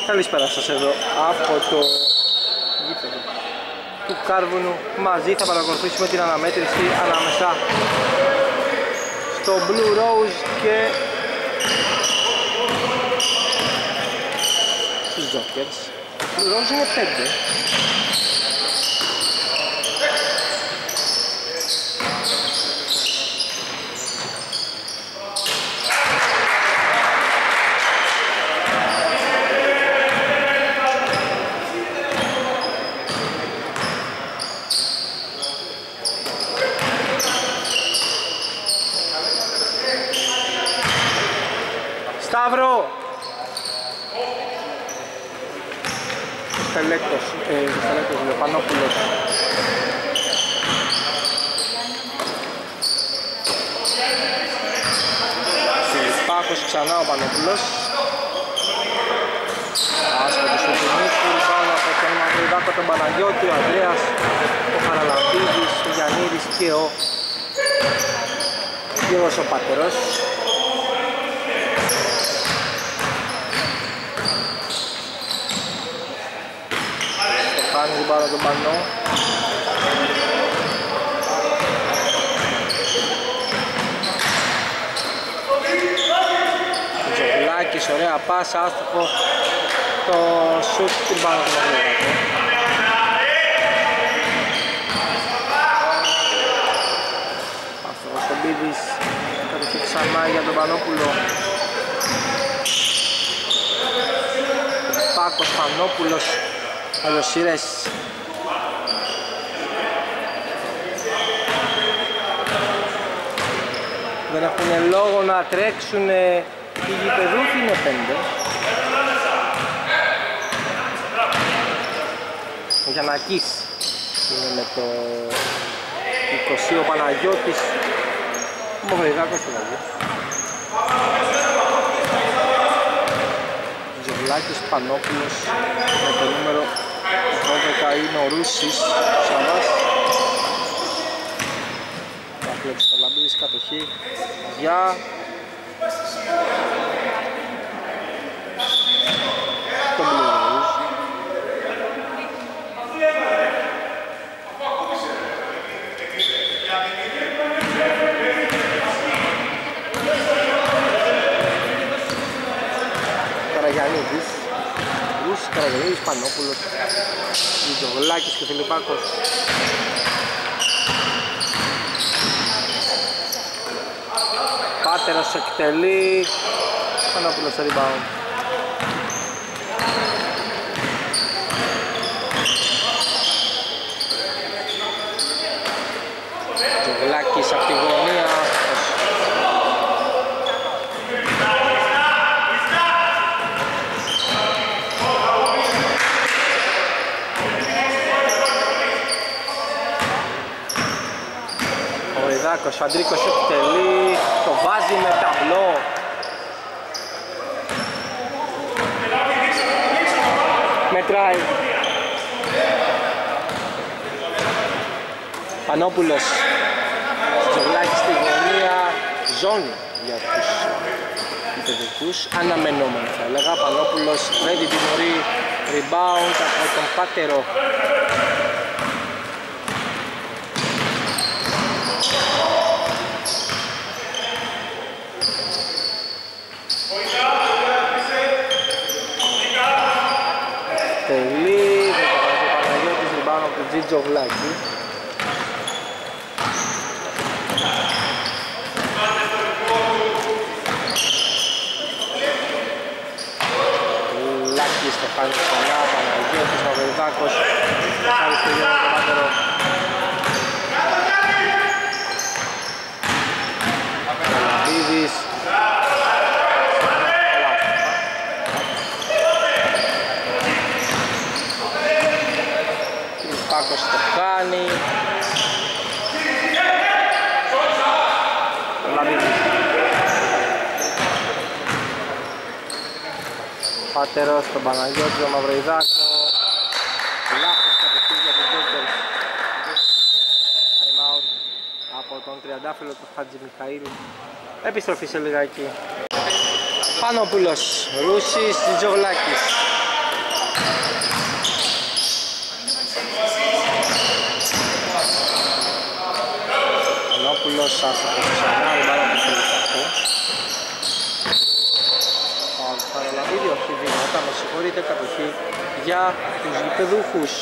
Καλησπέρα σας εδώ από το γήπεδο του Κάρβουνου. Μαζί θα παρακολουθήσουμε την αναμέτρηση ανάμεσα στο Blue Rose και στους Jokers. Blue Rose είναι 5. Σταύρο! Στελέκτος, ο Πανόπουλος. Πάκος ξανά ο Πανόπουλος. Άσχετος του Νίκου, πάνω από τον Μαυριδάκο, τον Παναγιώτη, ο Ανδρέας, ο Χαραλαμπίδης, ο Γιαννίδης και ο Γιώργος ο Πάτερος. Κάνει πάνω τον Πανό. Τζογλάκης, ωραία πάσα, άστοχο το σουτ του πάνω του Μαυριδάκου. Άστοχος τον Μπίδης, κατοχή ξανά για τον Πανόπουλο. Πάκος, Πανόπουλος, αλλοσύρες. Δεν έχουν λόγο να τρέξουν οι γηπεδούχοι, είναι 5. Ο Γιαννακής είναι με το 20, ο Παναγιώτης, ο Μαυριδάκος δηλαδή. Ζευλάκης, Πανόπουλος, με το νούμερο 12 είναι ο Ρούσης, Σαββάς. Θα κλέψει το Λαμπίδης, κατοχή για τον Blue Rose. Καραγιαννίδης, Ρούσης, Καραγιαννίδης, Πανόπουλος, Ζογλάκης και Φιλιππάκος. Πάτερος εκτελεί, Πανόπουλος στο rebound. Ζογλάκης από τη γωνία. Ο Φαντρίκος εκτελεί, το βάζει με ταμπλό. Μετράει. Πανόπουλος, Ζογλάκης στη γωνία, ζώνη για τους υπεδικούς, αναμενόμενο θα έλεγα. Πανόπουλος δεν την τιμωρεί, rebound από τον Πάτερο. Τζογλάκη. Λάκη, Στεφάνης ξανά, Παναγιώτης, Μαυριδάκος. Χάρη στο Γιώργο το Πάτερο. Καλαμπίδης. Πάκος το κάνει. Πάτερος στον Παναγιώτη, τον Μαυριδάκο. Λάθος κατευθύνει για τους Jokers. Time out από τον τριαντάφυλλο του Χατζη Μιχαήλ. Επιστροφή σε λιγάκι. Πανόπουλος, Ρούσης, Τζογλάκης. Πανόπουλος άστοχος ξανά, η μπάλα του Σελικακού. Χαραλαμπίδη, όχι βήματα, με συγχωρείτε, κατοχή για τους γηπεδούχους.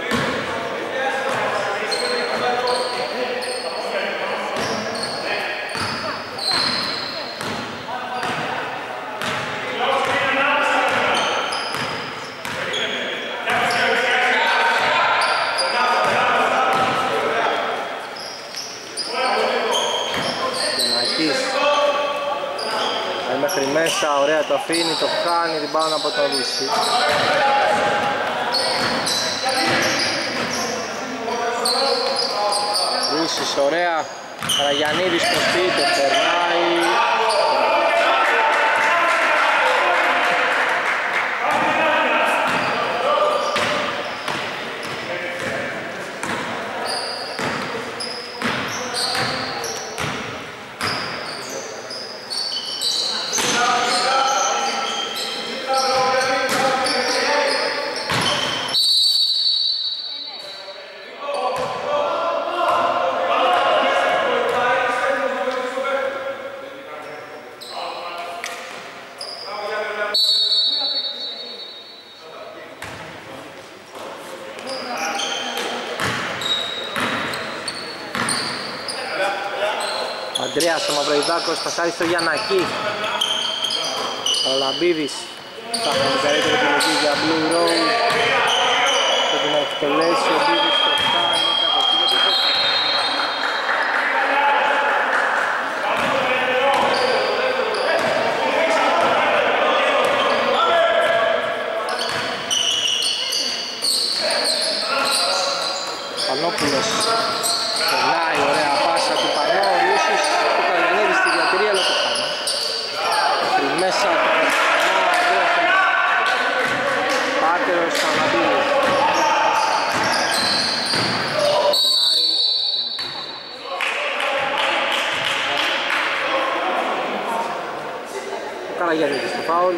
Μέχρι μέσα, ωραία το αφήνει, το κάνει, rebound από τον Ρούση. Ρούσης, ωραία, Καραγιαννίδης στο σπίτι, περνάει. Ανδρέας ο Μαυροϊδάκος πασάρει στο Γιαννακή. Ο Λαμπίδης θα έχει την καλύτερη επιλογή για Blue Rose. Πρέπει να εκτελέσει ο Μπίδης το φτάνει κατοχή για την Δόκη. Πανόπουλος περνάει, ωραία πάσα του Πανό. Στη διατηρία αλλά το κάνει. Μέχρι μέσα το Πάτερος Αναμπίδης. Ο Καραγιαννίδης στο φάουλ.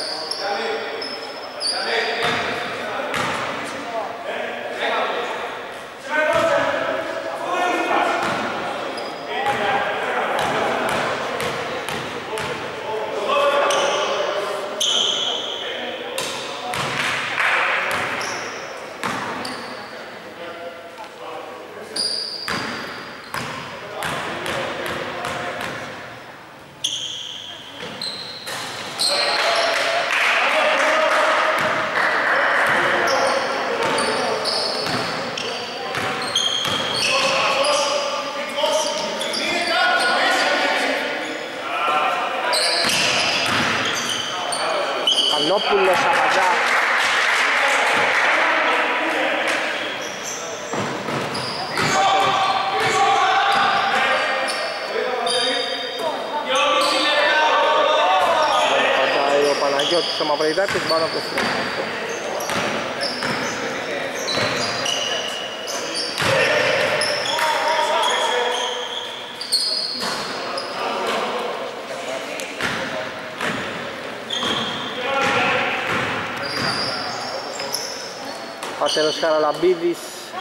Πανόπουλος απαντά. Απαντάει ο Παναγιώτης ο Μαυροϊδάκης πάνω από το φρόνο. Πατέρος Χαραλαμπίδης.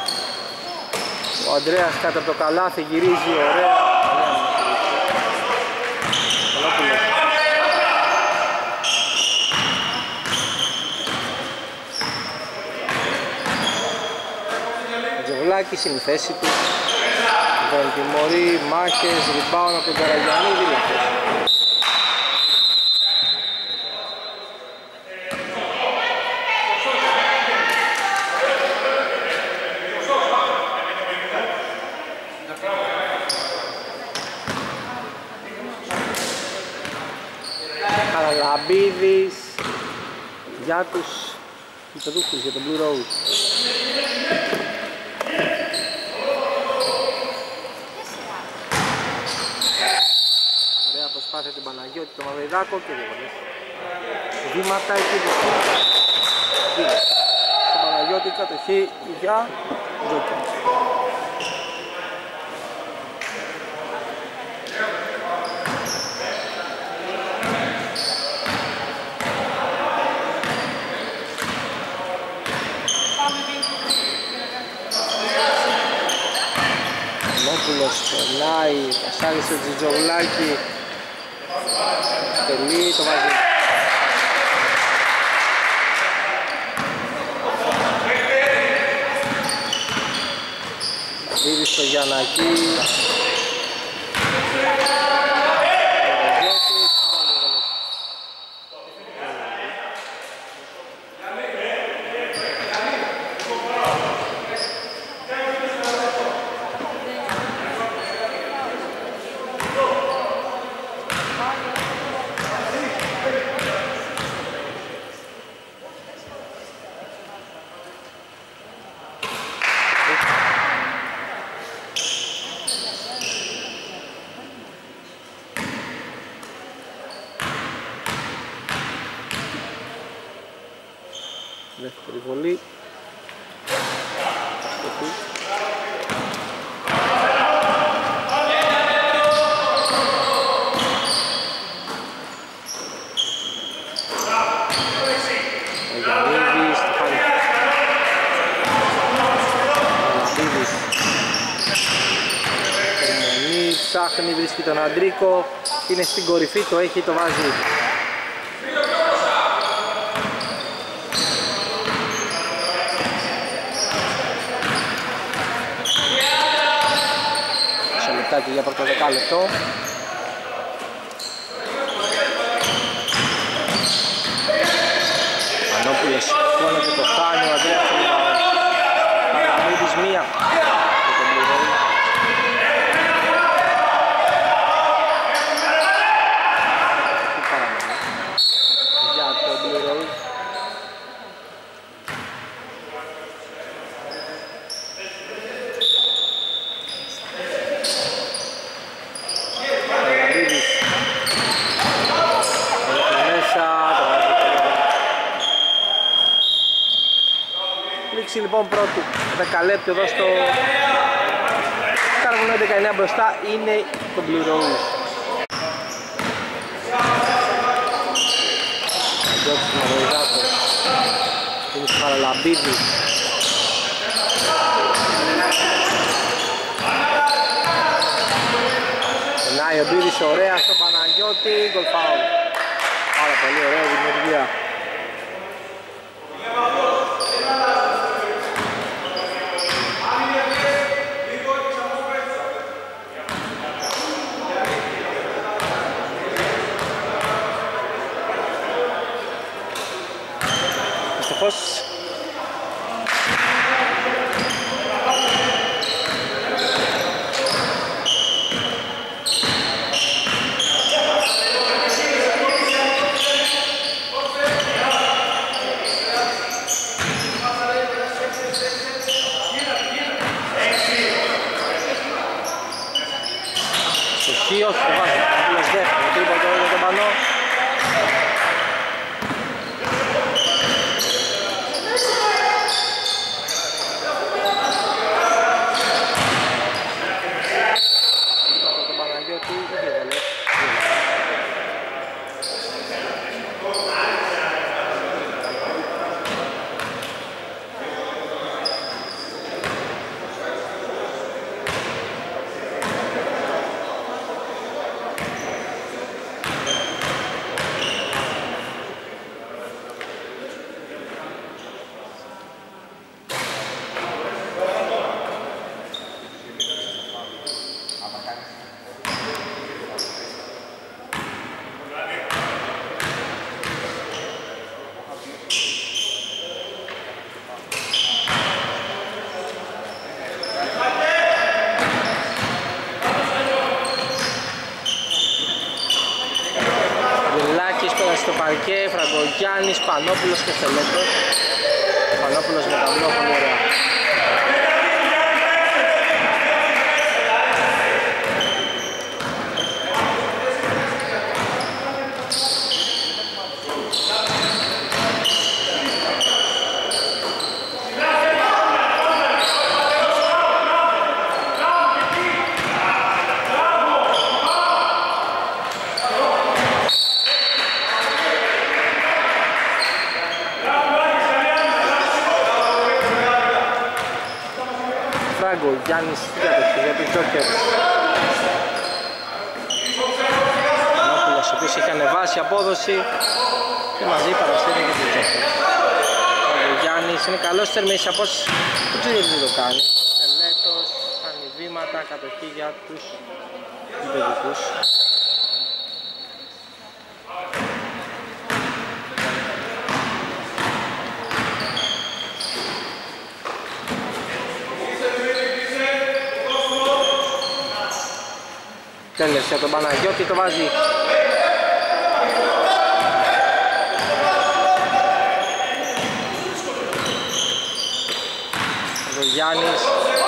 Ο Ανδρέας κάτω από το καλάθι γυρίζει, ωραία. Ο Τζογλάκης είναι η θέση του. Δεν τιμωρεί, μάχες, rebound από τον Καραγιαννίδη. Καραλαμπίδης για τους γηπεδούχους, για τον Blue Rose. Ωραία προσπάθεια του Παναγιώτη, τον Μαυροϊδάκο και διαβολές. Βήματα εκεί δυστυχώς. Στον Παναγιώτη κατοχή για Τζόκερ. περνάει, πασάρει στο Τζιτζογλάκι, τελεί, το βάζει. Δίδει στο Γιαννακή. Δεύτερη βολή. Ο Γιαννίδης, Στεφάνη. Ανασίδης. Θερμονή, ψάχνει, βρίσκει τον Αντρίκο. Είναι στην κορυφή, το έχει, το βάζει. Και για πρώτο δεκάλεπτο. Ανόπουλος σηκώνεται, το χάνει ο Αντρέας του Παραμίδης, μία. Για τον Blue Rose. Λοιπόν, πρώτο δεκαλέπτο εδώ στο Κάρβουνο 19 μπροστά είναι το Blue Rose. Αγιώτης Μαυροϊδάτος, είναι στο Χαραλαμπίδη. Περνάει ο Μπίδης ωραία στο Παναγιώτη, γκολ φάουλ. Πάρα πολύ ωραία δημιουργία. Δυστυχώς Χίος, το βάζει, ο Πούλος δεύτερο, τρίποντο για τον Πανό. Τον Παναγιώτη, δεν έβαλε. Στο παρκέ, Φραγκογιάννης, Πανόπουλος και Θελέτος. Πανόπουλος με τα μνό, πολύ ωραία. Γιάννης στην κατοχή για τους Jokers. Πανόπουλος, ο οποίος έχει ανεβάσει απόδοση και μαζί παρασταίνει και τους Jokers. Ο Γιάννης είναι καλός θερμής από όσοι δεν ξέρει γιατί το κάνει. Τελέτος, κάνει βήματα, κατοχή για τους παιδικούς. Τέλος για τον Παναγιώτη, το βάζει. Ο Γιάννης,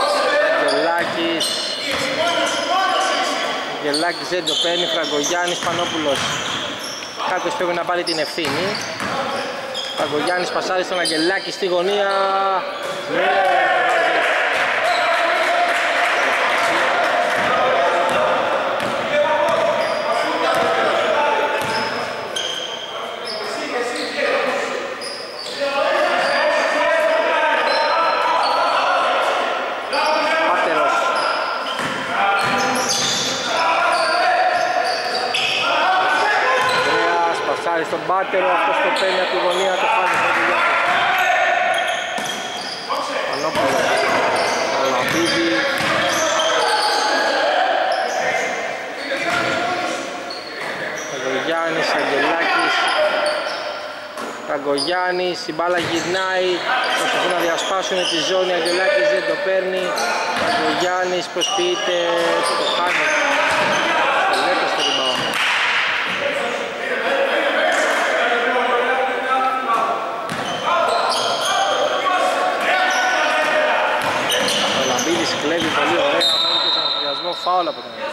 Γελάκης δεν το παίρνει, Φραγκογιάννης, Πανόπουλος. Κάποιος πρέπει να πάρει την ευθύνη. Φραγκογιάννης πασάρει στον Αγγελάκη στη γωνία. Στον Πάτερο, αυτός το παίρνει από τη γωνία, το φάζει στο δουλειά του. Πανόπουλος, Αλαμπίδη. Καγκογιάννης, Αγγελάκης. Καγκογιάννης, η μπάλα γυρνάει, προσπαθούν να διασπάσουν τη ζώνη, Αγγελάκης δεν το παίρνει. Καγκογιάννης προσποιείται, το χάνει. Τελέτος στο rebound. Κλέβει πολύ ωραία, μένει και στον αφιδιασμό, φάουλ από τον Αγγελάκη.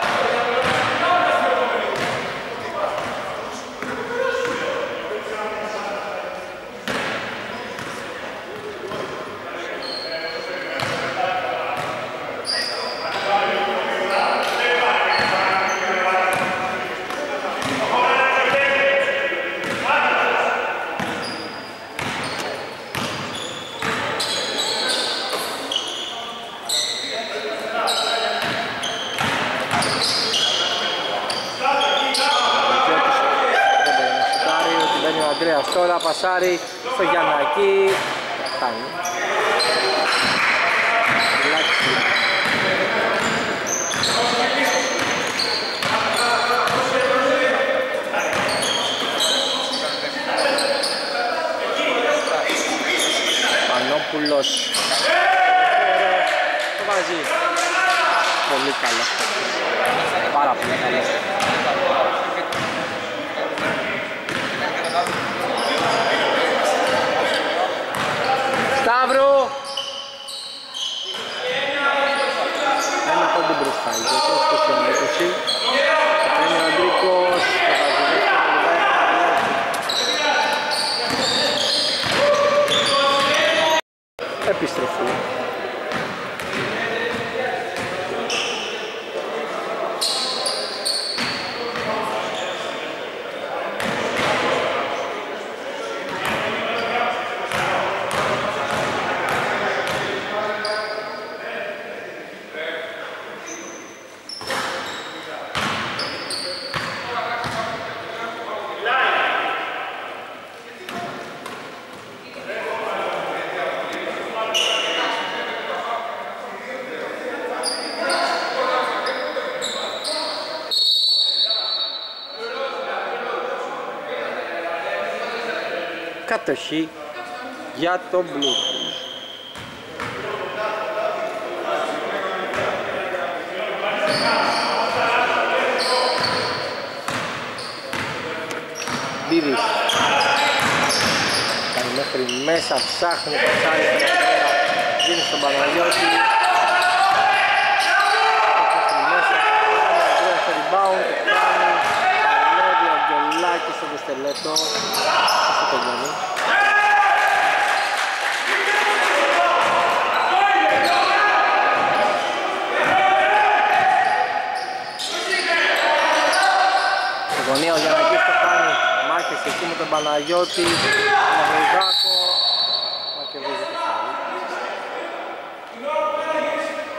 Τώρα πασάρει στο Γιαννακή. Φτάνει. Πανόπουλος. Το βάζει. Πολύ καλό. Πάρα πολύ καλό. Σταύρο! Ένα πόντι μπροστά, γιατί 20-20. Θα παίρνει ο Αντρίκος, επιστροφή. Κατοχή για τον Blues. Μπίδης κάνει μέχρι μέσα, ψάχνει, πασάρει στον Ανδρέα, δίνει στον Παναγιώτη. Μέχρι μέσα, ο Ανδρέας στο rebound, το κάνει, παλεύει ο Αγγελάκης στον Κοστελέτο. Αυτό το γίνει. Γωνία ο Γιαννακής το κάνει, μάχες εκεί με τον Παναγιώτη, τον Αγριδάκο, μα κερδίζει το φάουλ.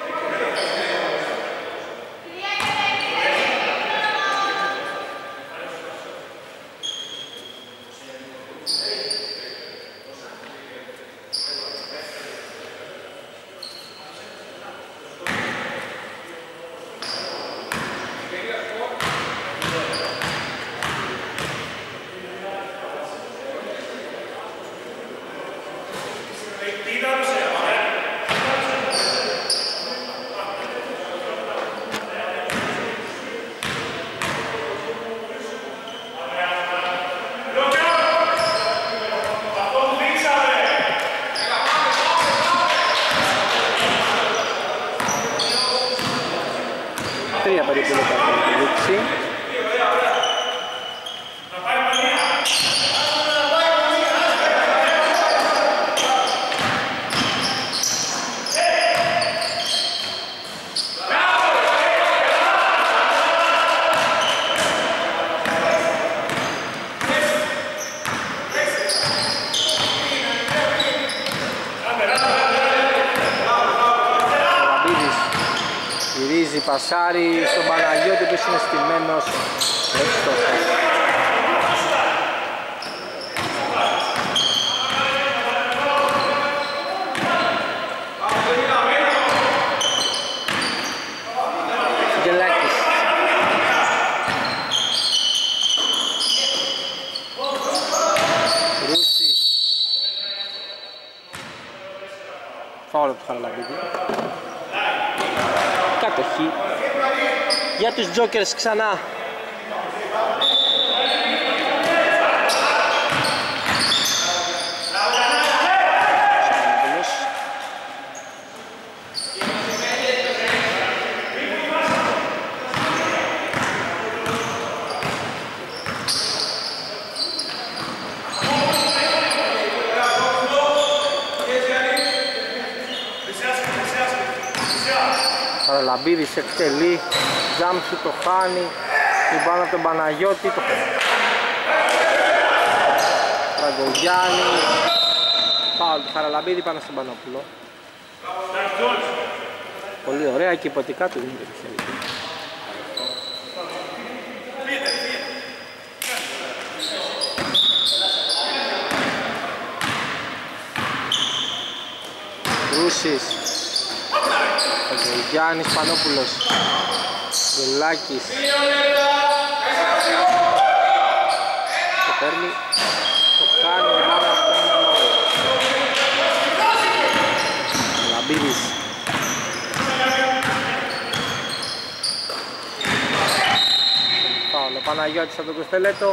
πασάρει στον Παναγιώτη που είναι στημένος. Έτσι το Γελάκης. Ρούσης. Φάουλ του Χαραλαμπίδη. Κατοχή για τους Jokers ξανά. Λαμπίδης εκτελεί, τζάμψου το χάνει, πάνω από τον Παναγιώτη, το Φραγκογιάννη, φάουλ του Χαραλαμπίδη πάνω στον Πανόπουλο. Πολύ ωραία και υποτικά του δίνει το χέρι. Ρούσης. Γιάννης Πανόπουλος, Γελάκης, το παίρνει, το κάνει, Λαμπίδης, ο Παναγιώτης από τον Κοστελέτο.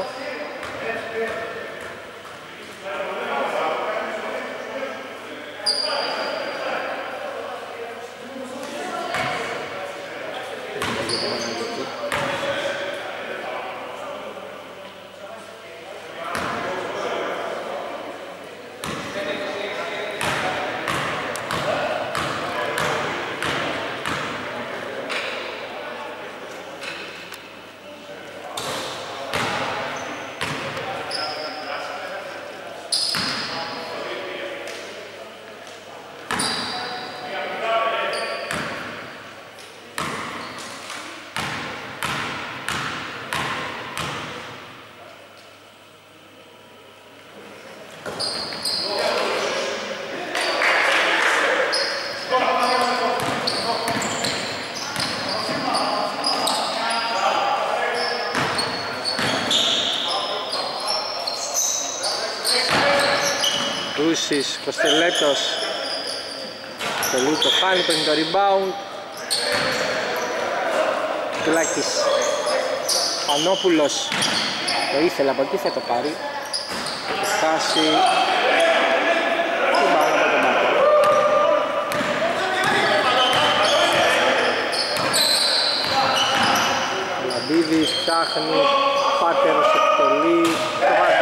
Ρούσης, Κοστελέτος, τελεί το χάνει, παίρνει το rebound. Τουλάκης, Πανόπουλος, το ήθελε, από εκεί θα το πάρει. Το χάσει, την πάνω από τον Μάκο. Λαμπίδης, ψάχνει, Πάτερος εκτελεί, το βάζει.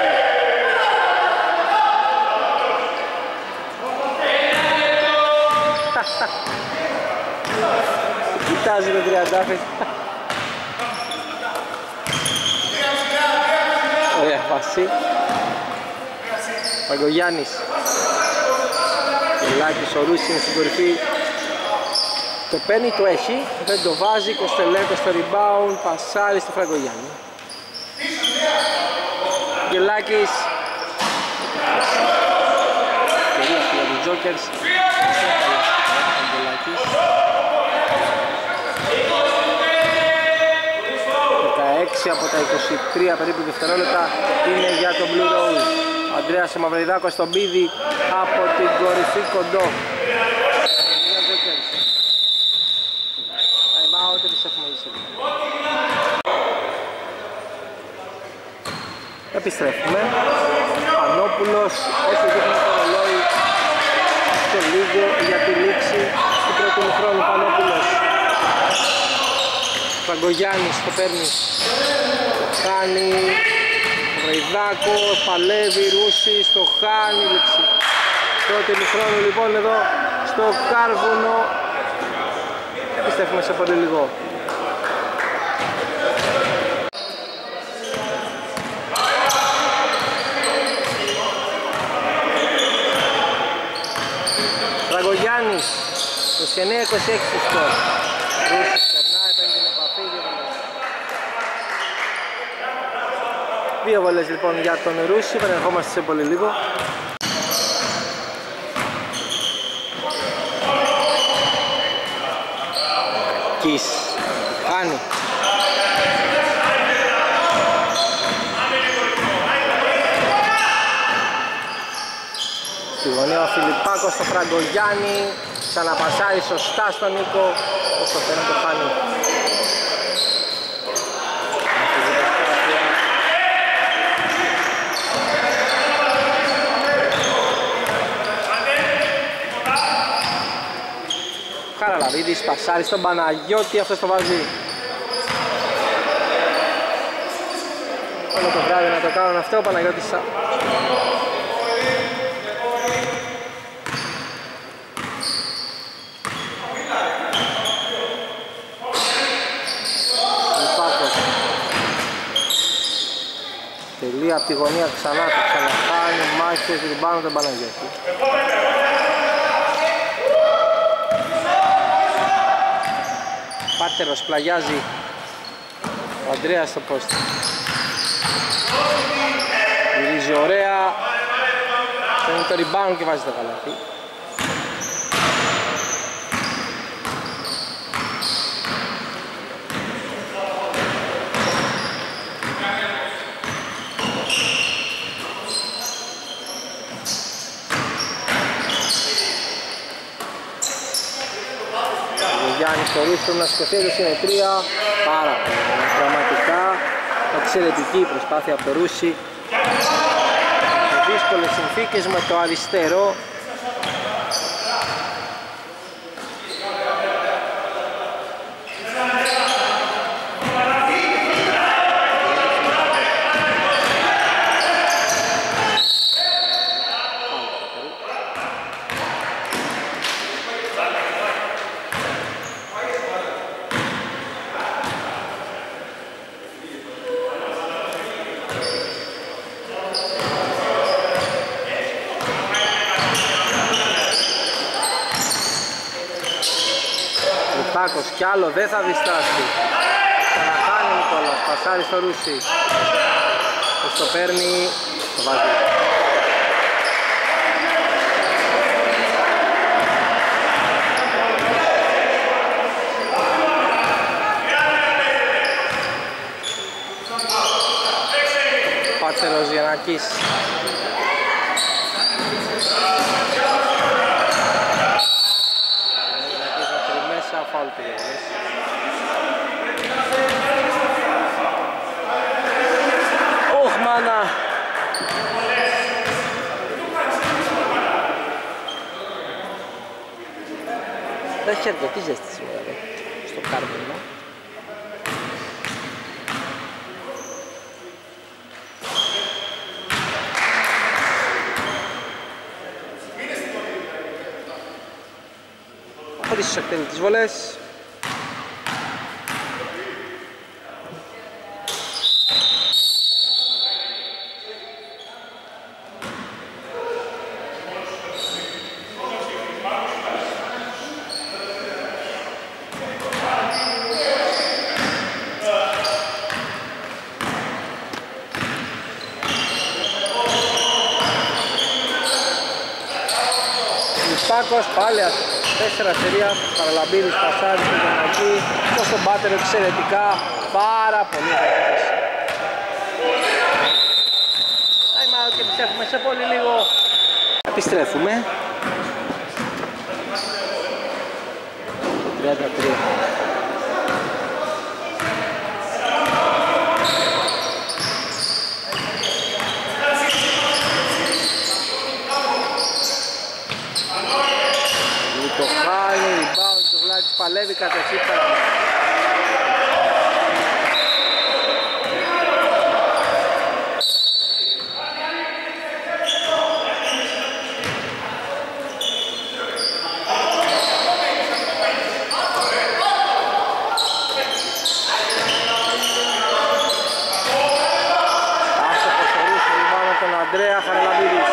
Κοιτάζει το τριαντάφι. Ωραία φάση. Παγκογιάννης. Κελάκης, ο Ρούσης είναι στην κορυφή. Το παίρνει, το έχει, δεν το βάζει. Κοστελέτος στο rebound, πασάρι στο Φραγκογιάννη. Κελάκης. Κυρία για τους Jokers. 16 από τα 23 περίπου δευτερόλεπτα είναι για τον Blue Rose. Ο Ανδρέας Μαυριδάκος στον πίδι από την κορυφή κοντό. Time out, επιστρέφουμε ίσως. Επιστρέφουμε. Πανόπουλος, όσο δείχνει το ρολόι στο λίγο για τη λήξη του πρώτου χρόνου. Πανόπουλος. Φραγκογιάννης το παίρνει, κάνει, Βρεϊδάκος, παλεύει, Ρούσης, το χάνει, λήξη. Πρώτη χρόνου λοιπόν εδώ στο Κάρβουνο, επιστρέφουμε σε πολύ λίγο. Φραγκογιάννης, 29-26 στο σκορ. Ρούσης περνάει, Δύο βολές λοιπόν για τον Ρούση, επανερχόμαστε σε πολύ λίγο. Κις, χάνει. Στη γωνία ο Φιλιππάκος στο Φραγκογιάννη, ξαναπασάρει σωστά στον Νίκο, όσο φαίνεται το χάνει. Χαραλαβίδης πασάρει στον Παναγιώτη, αυτός το βάζει. Όλο το βράδυ να το κάνουν αυτό, ο Παναγιώτης. Τελεία από τη γωνία ξανά, το ξαναχάνει, μάχες, ριμπάνω τον Παναγιώτη. Πάτερος πλαγιάζει ο Ανδρέας στο πόστι. Γυρίζει ωραία, παίρνει το rebound και βάζει το καλάθι. Γιάννης στο Ρούση πρέπει να σηκωθεί, έδωσε είναι 3, πάρα πολύ. Πραγματικά εξαιρετική προσπάθεια από το Ρούση. Σε δύσκολες συνθήκες με το αριστερό. Πάκος κι άλλο, δεν θα διστάσει. Ξαναχάνει ο Νικόλας, πασάρει στο Ρούση. Το παίρνει, το βάζει. Πάτσερος Γιαννακής. Φάουλ πήγαινες. Ωχ μάνα. Δεν έχει αρκετή ζέστη σήμερα στο κάρβουνο. Χωρίς τους εκτέλει τις βολές. Πάκος πάλι 4 σερία, Χαραλαμπίδης πασάρει στο Γιαννακή, στον Πάτερο εξαιρετικά, πάρα πολύ хорош. Time out και επιστρέφουμε σε πολύ λίγο. Επιστρέφουμε. 33. Παλεύει κατευθείαν. Άσε πως ορίσει λοιπόν τον Ανδρέα Χαραλαμπίδης.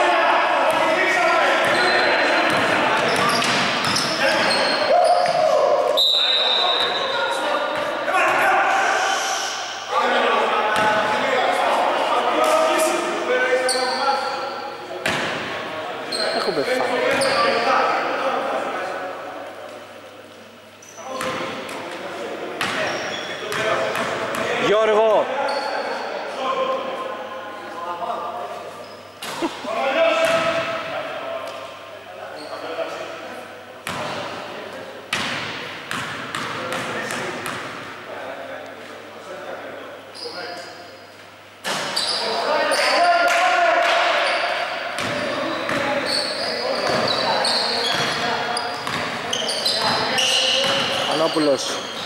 Πανόπουλος.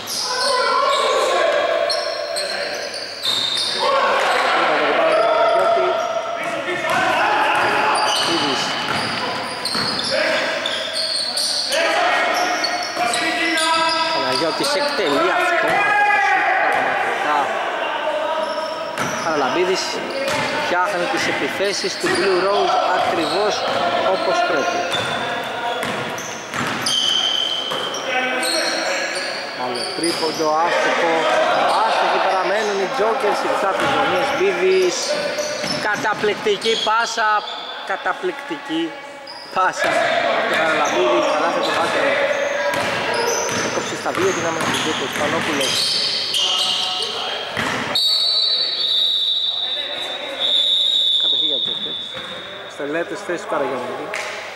Παναγιώτης εκτελεί αυτό πραγματικά. Χαραλαμπίδης φτιάχνει τις επιθέσεις του Blue Rose ακριβώς όπως πρέπει. Άλλο τρίποντο, άστοχο. Άστοχοι παραμένουν οι Jokers, εξά τις γωνίες. Μπίδης, καταπληκτική πάσα. Καταπληκτική πάσα του Χαραλαμπίδη, καλάθι το Μπάτερο. Έκοψε στα δύο δυνάμενα του Jokers, Πανόπουλος. Κατοχή για Jokers. Στελέτες θέση του Καραγιαννίδη.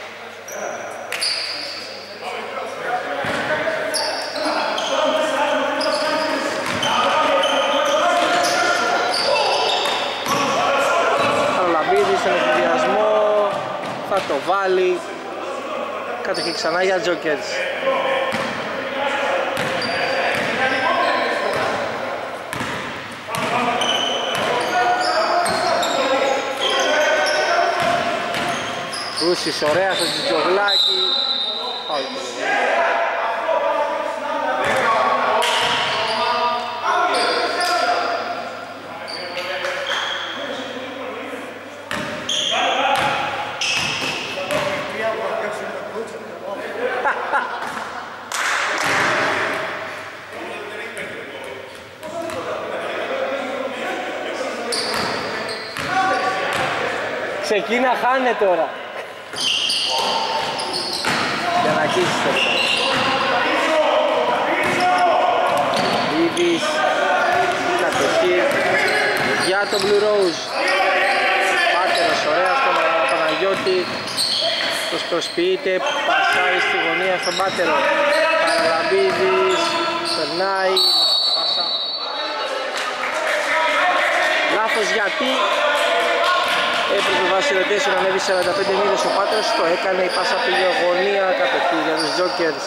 Στον εφηδιασμό θα το βάλει. Κατοχή ξανά για Jokers. Ρούσης ωραία στο Τζιτζογλάκι. Πάω το Ξεκίνα χάνε τώρα. Για να αγγίσεις το. Ήδης, κατοχή για τον Blue Rose. Πάτερος ωραία στον Παναγιώτη. Τους προσποιείται, πασάει στη γωνία στον Πάτερο. Χαραλαμπίδης, περνάει, πάσα. Λάθος γιατί έπρεπε βάσει rotation να ανέβει 45 μοίρες ο Πάτρος, το έκανε, η πάσα πήγε γωνία, κατοχή για τους Jokers.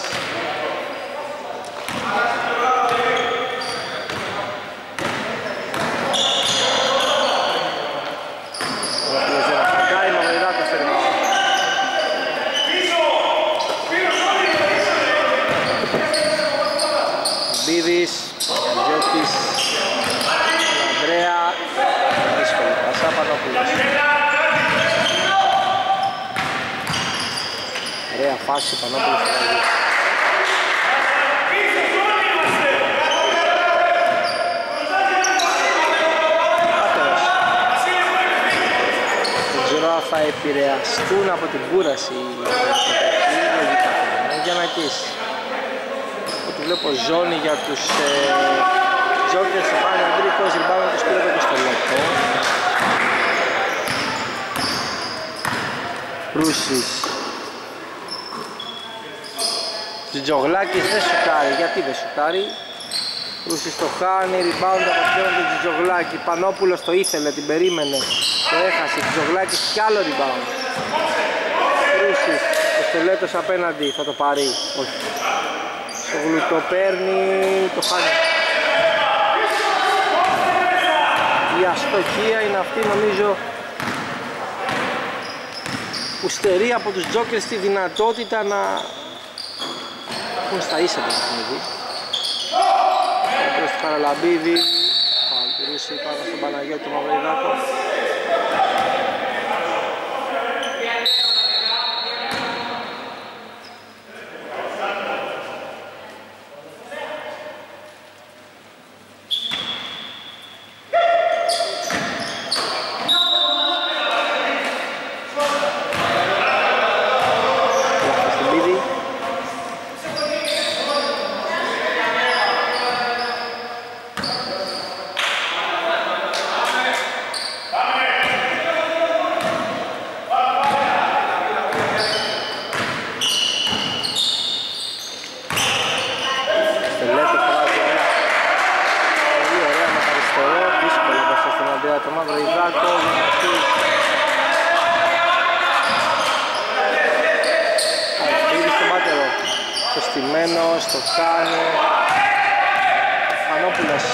Μπίδης, Γιώτης, Ανδρέα, δύσκολη πάσα, Πανόπουλος. Ωραία φάση, Πανόπουλος. Πάτερος. Δεν ξέρω αν θα επηρεαστούν από την κούραση λογικά για να κίσει. Ό,τι βλέπω ζώνη για τους Jokers, ο Πάνο Αντρίκος, ριμπάουν τους πήρε το στο λεπτό. Προύσης. Τζιτζογλάκης δεν σουτάρει, γιατί δεν σουτάρει. Προύσης το χάνει, rebound από ποιον του Τζιτζογλάκη. Πανόπουλος το ήθελε, την περίμενε, το έχασε. Τζιτζογλάκης κι άλλο rebound. Προύσης, ο Στελέτος απέναντι, θα το πάρει, όχι. Το γλουτό παίρνει, το χάνει. Η αστοχία είναι αυτή νομίζω που στερεί από τους Jokers τη δυνατότητα να έχουν στα ίσα το παιχνίδι. Προς το Χαραλαμπίδη, παλτηρούσε πάνω στον Παναγιώτη Μαυριδάκο. Το Μαυριδάκο Αρχίδη στον Πάτερο. το στημένος, το κάνει. Πανόπουλος.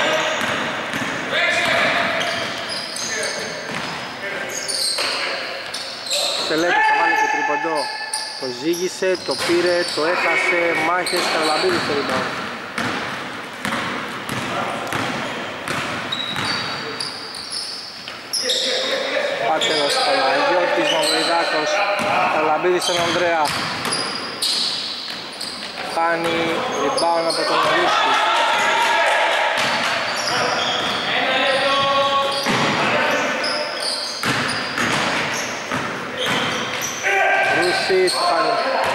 Στελέτος θα βάλει το τρίποντο. Το ζήγησε, το πήρε, το έχασε, μάχες, Χαραλαμπίδης στο rebound. Πάτερος, Παναγιώτης, Μαυριδάκος, Χαραλαμπίδης στον Ανδρέα. Χάνει rebound από τον Ρούση. Ρούσης, χάνει.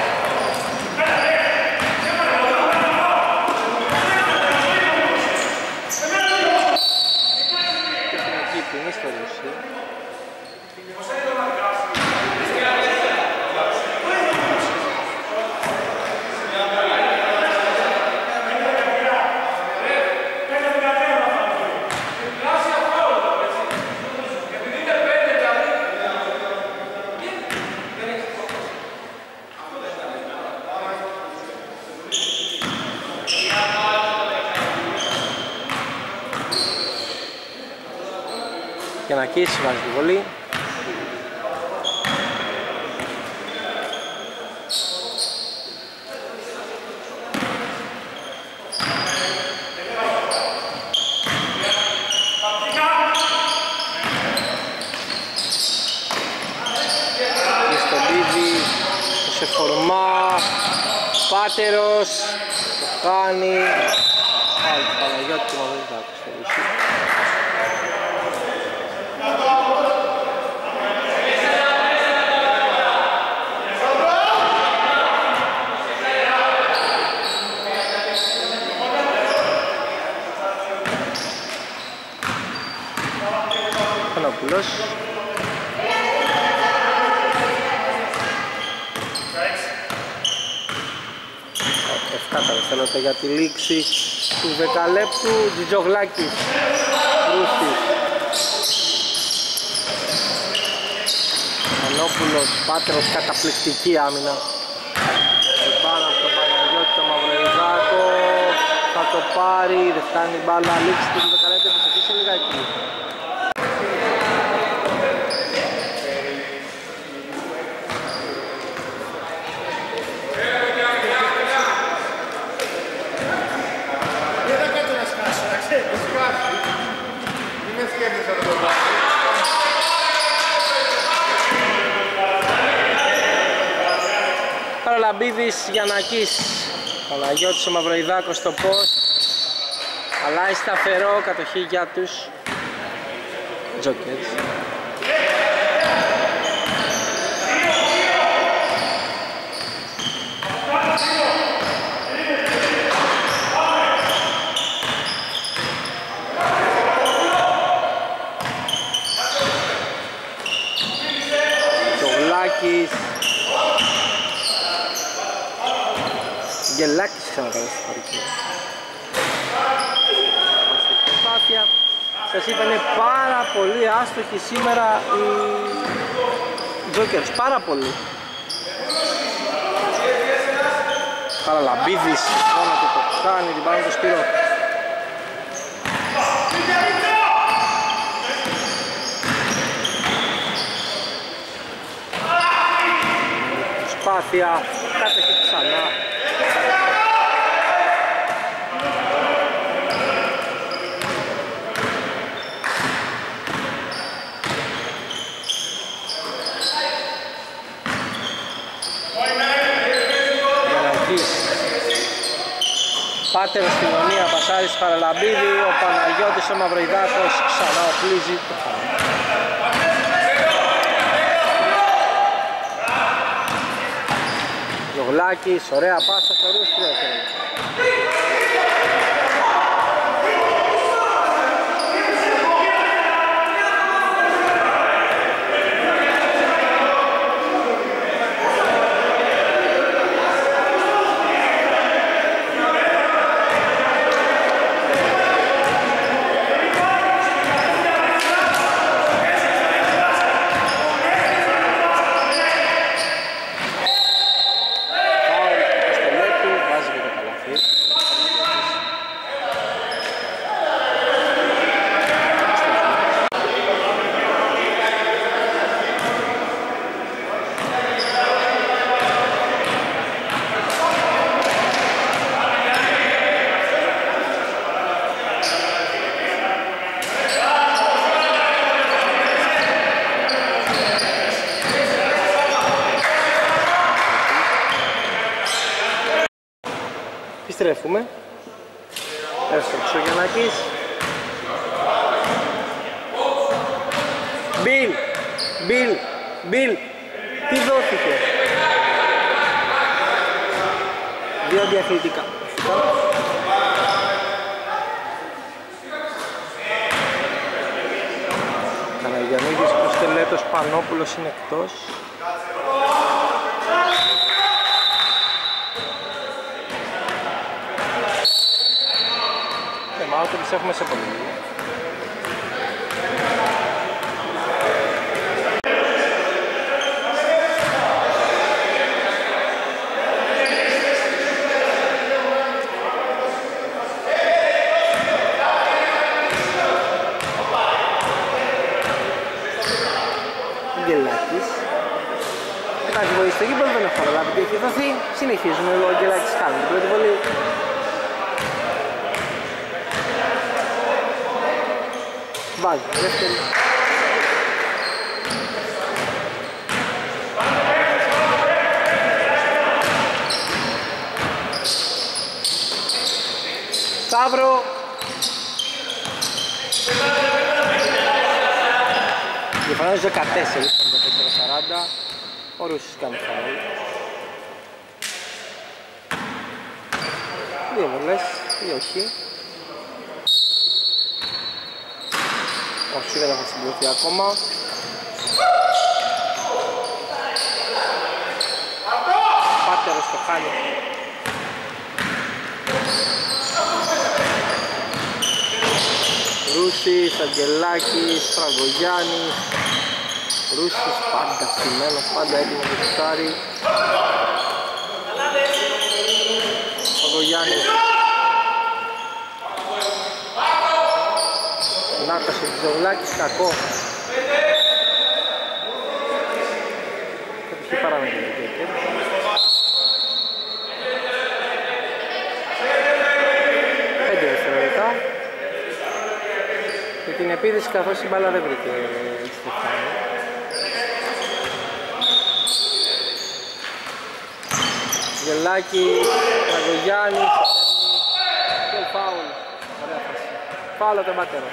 Τεχνική ποινή στο Ρούση. Γιαννακής βάζει τη βολή. Σε φορμά, Πάτερος, το κάνει. Πάλι το Παναγιώτη του Μαυριδάκου στο Ρούσι. Πανόπουλος. Θέλετε για τη λήξη του δεκαλέπτου. Τζιτζογλάκης, Ρούστης, Μανόπουλος, Πάτερος, καταπληκτική άμυνα. Πάνω από τον Παναγιώτη, τον Μαυριδάκο, θα το πάρει, δεν φτάνει η μπάλα, λήξη του δεκαλέπτου, θα σε αφήσει λιγάκι. Χαραλαμπίδης, Γιαννακής, Παναγιώτης ο Μαυροϊδάκος στο post. Αλλάζει σταθερό, κατοχή για τους Jokers. Τζογλάκης, Γελάκης ξανακαλώ στο παρικείο. Προσπάθεια. Σας είπα, είναι πάρα πολύ άστοχοι σήμερα οι Jokers, πάρα πολύ. Χαραλαμπίδης, μόνο του το κάνει, την πάνω το Σπύρο. Προσπάθεια, κάτοχη ξανά. Πάτερος στην γωνία, πασάρις Χαραλαμπίδη, ο Παναγιώτης ο Μαυροϊδάκος ξανά οπλίζει το χάνει. Τζογλάκης, ωραία πάσα στο Ρούστριο. Επιστρέφουμε. Εύστοχος ο Γιαννάκης. Μπιλ, τι δόθηκε? Δύο διακριτικά. Καναγιαννίδης, Κοστελέτος, Πανόπουλος είναι εκτός. Μάλλον το πιστεύουμε σε πολύ. Αγγελάκης. Υπάρχει βοήθεια στο γήπεδο, δεν έχω καταλάβει τι έχει δοθεί. Συνεχίζουμε, ο Αγγελάκης κάνει την πρώτη βολή. Βάζει, δεύτερη. Σταύρο. Διαφανώς 14, 54-40. Ο Ρούσης κάνει φάουλ. Δύο βολές, ή όχι. Όχι, δεν θα συμπληρωθεί ακόμα. Πάτερος το χάνει. Ρούσης, Αγγελάκης, Φραγκογιάννης. Ρούσης πάντα στημένος, πάντα έτοιμος το κουτάρι. Φραγκογιάννης. Νάτας ο Τζογλάκης, κακό. Κατοχή παράμετρο. 5 δευτερόλεπτα. Και την επίδυση καθώς η μπάλα δεν βρήκε Στεφάνη. Γελάκη, Τραγογιάννη, και φάουλ. Ωραία φάση. Φάουλ από τον Πατέρα.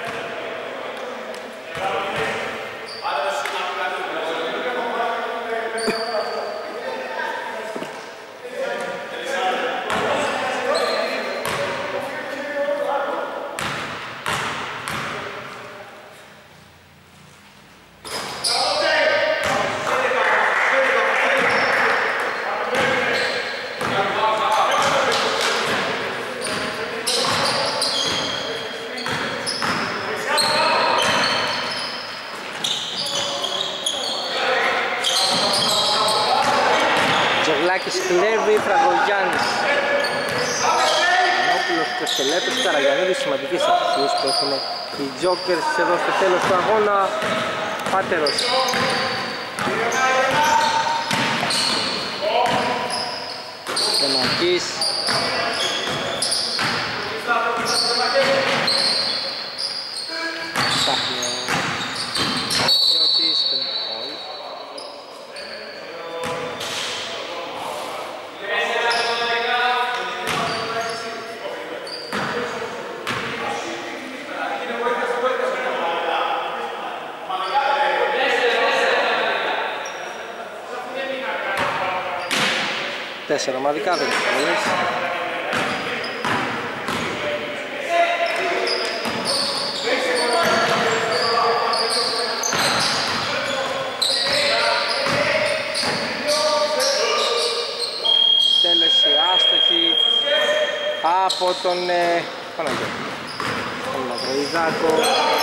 Κλέβει, Φραγκογιάννης, Πανόπουλος, Κοστελέτος, Καραγιαννίδης, σημαντικές αξίες που έχουν οι Jokers εδώ στο τέλος του αγώνα. Πάτερος. Γεννακής. Ψάχνει ο Διώτης, πεντακόλ. Τέσσερα ομαδικά δεν είναι. Τέλεση άστοχη από τον Παναγιώτη. Τον Μαυροϊδάκο.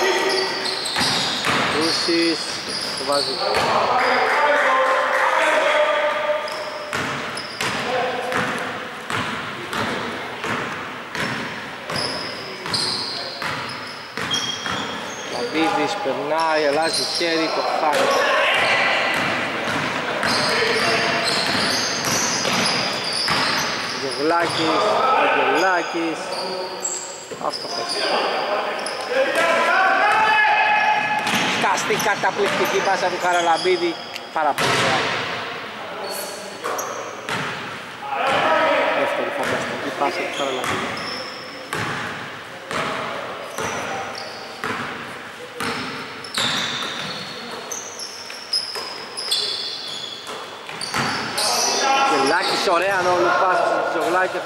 Ρούσης το βάζει. Λαμπίδης περνάει, αλλάζει χέρι, το χάνει. Γευλάκης, Αγγελάκης. Αυτό πέσει. Σκαστή καταπληκτική πάσα του Χαραλαμπίδη. Πάρα πολύ ωραία. Δεύτερη φανταστική πάσα του Χαραλαμπίδη. Γελάκης, ωραία νόλου πάσα στον Τζογλάκη.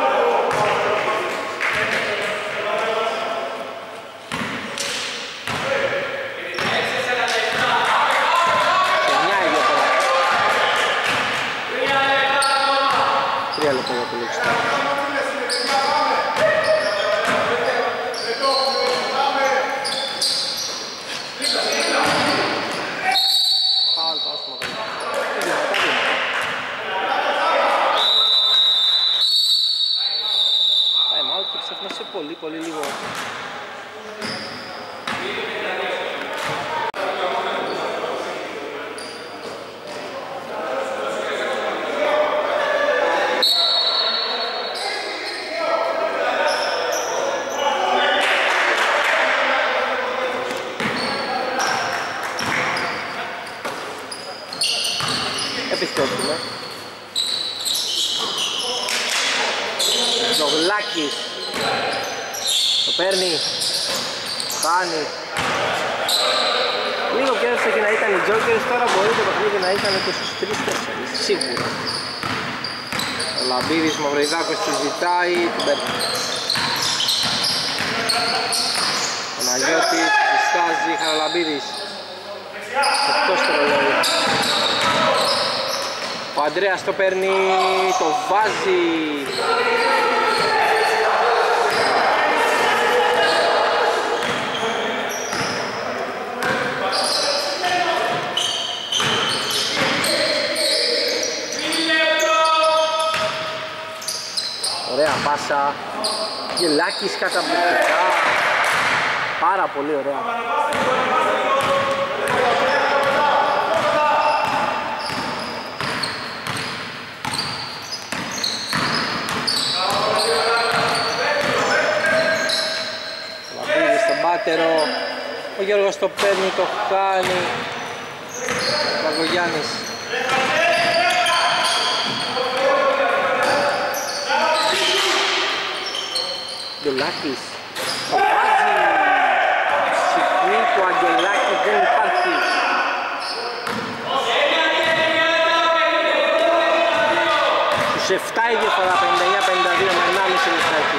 Πολύ λίγο. Επιστρέφουμε. Ζογλάκης. Το παίρνει, κάνει. Λίγο πιο εύστοχοι να ήταν οι Jokers, τώρα μπορεί το παιχνίδι να ήταν και στους 3-4, σίγουρα. Ο Λαμπίδης Μαυροϊδάκος τη ζητάει, την παίρνει. Ο Ναγιώτης, διστάζει, Χαραλαμπίδης. Εκτός το ρολόι. Ο Ανδρέας το παίρνει, το βάζει. Ωραία πάσα, Γελάκης καταπληκτικά, πάρα πολύ ωραία. Λαμπίδης στον πάτερο, ο Γιώργος το παίρνει, το κάνει, ο Παγκογιάννης. Αγγελάκης, το βάζει, συχνή του Αγγελάκη δεν υπάρχει. Στους 7 η διαφορά, 59-52 με 1,5 λεπτάκι.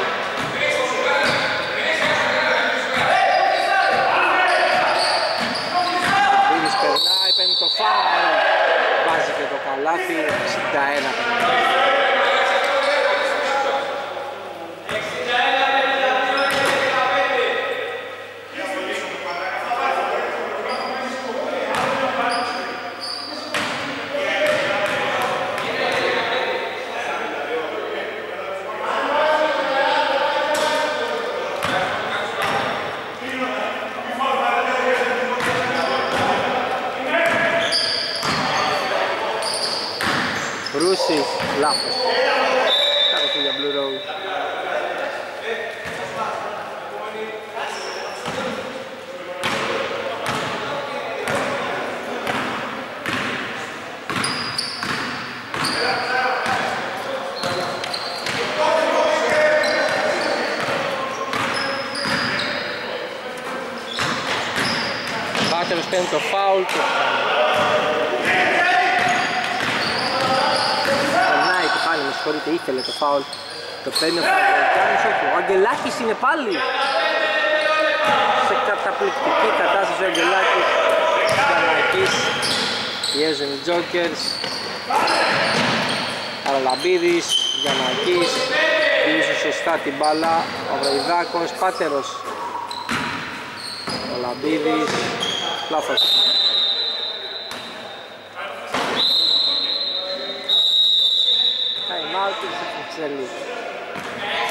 Βίλης περνάει, παίρνει το φάουλ, βάζει και το καλάθι, 61-52. Ρούσης, λάθος. Κάτω για Blue Road. Βάτερος παίρνει το φάουλ και με συγχωρείτε, ήθελε το φάουλ. Το παίρνει ο Παγκογιάννης, όχι. Ο Αγγελάκης είναι πάλι σε καταπληκτική κατάσταση. Ο Αγγελάκης, Γιαννακής, πιέζουν οι Jokers. Χαραλαμπίδης, Γιαννακής, πίσω σωστά την μπάλα. Ο Μαυροϊδάκος, Πάτερος. Ο Λαμπίδης, λάθος. Time out, it's a